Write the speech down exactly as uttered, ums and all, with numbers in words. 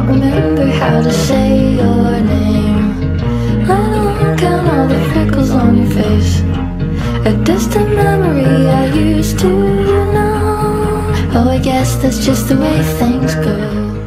can't remember how to say your name. Let alone count all the freckles on your face. A distant memory I used to know. Oh, I guess that's just the way things go.